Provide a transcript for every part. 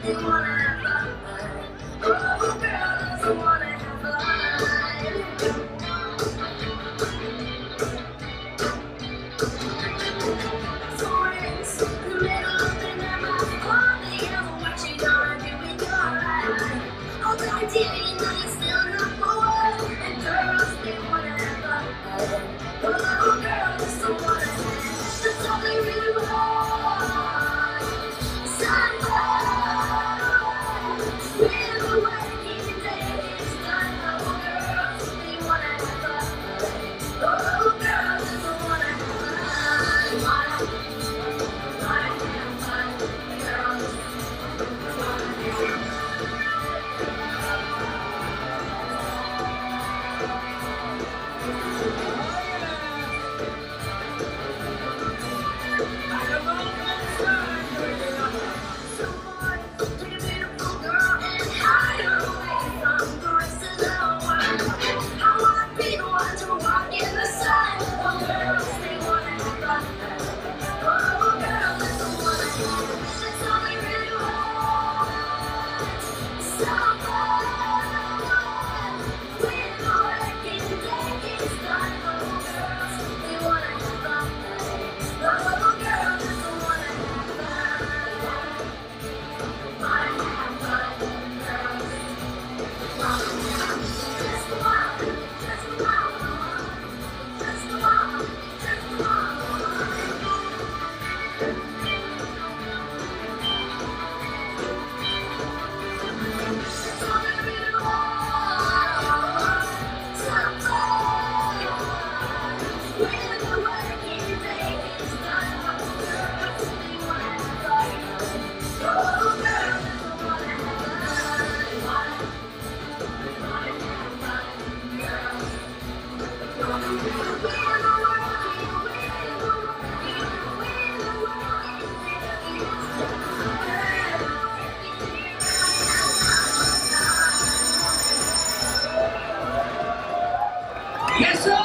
Yes, sir!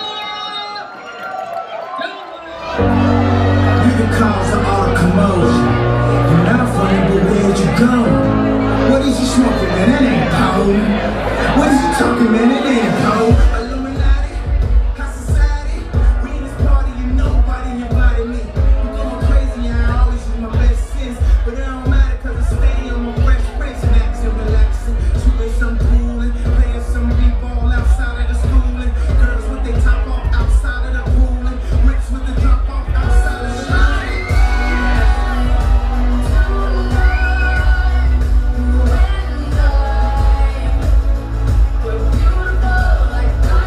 You the cause of all the commotion. You're not funny, but where'd you go? What is you smoking, man? That ain't potent. What is you talking, man? That ain't potent. Illuminati, high society. We in this party, and nobody invited me. I'm going crazy, and I always use my best sense. But it don't matter, cause I stay on my fresh prince. Maxing, relaxing, shooting some pooling, playing some b-ball outside of the schooling. Girls with their top off outside of the pooling. Rich with the drop off outside of the line. We're beautiful like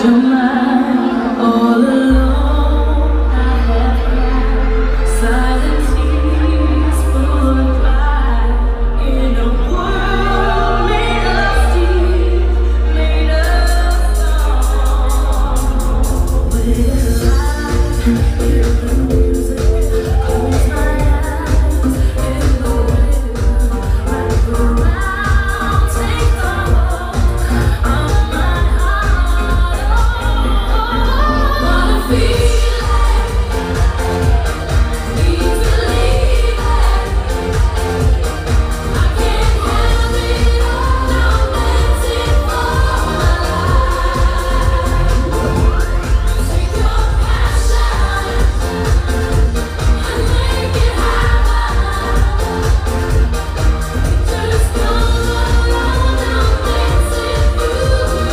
your mind all alone. I have cried silent tears full of pride in a world made of steel, made of stone. Will I hear the music? Close my eyes in the wind, wrap around, take the hold of my heart. Wanna feel it, need to leave it. I can't have it all, now that's it for my life. Take your passion and make it happen. Just come along, now that's it through my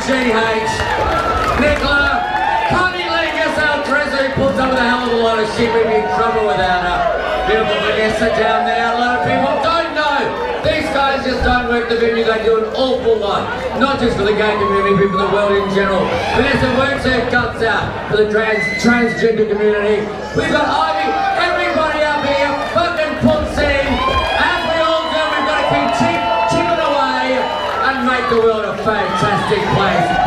GH, Nicola, Connie Legis, our Trezor, who puts up with a hell of a lot of shit. We'd be in trouble without her. Beautiful Vanessa down there. A lot of people don't know. These guys just don't work the venue. They do an awful lot. Not just for the gay community, but for the world in general. Vanessa works her guts out for the transgender community. We've got Ivy, everybody up here, fucking pussing. As we all do, we've got to keep chipping away and make the world a fantastic place.